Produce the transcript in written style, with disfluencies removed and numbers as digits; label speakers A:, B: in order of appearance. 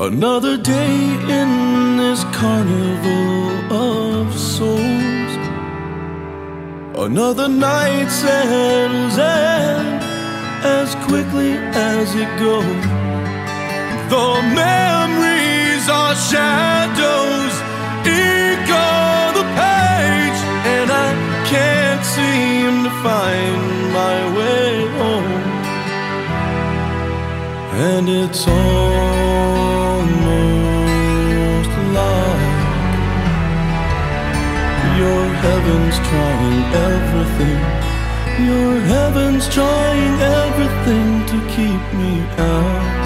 A: Another day in this carnival of souls. Another night settles in as quickly as it goes. The memories are shadows, ink on the page, and I can't seem to find my way home. And it's almost like your heaven's trying everything. Your heaven's trying everything to keep me out.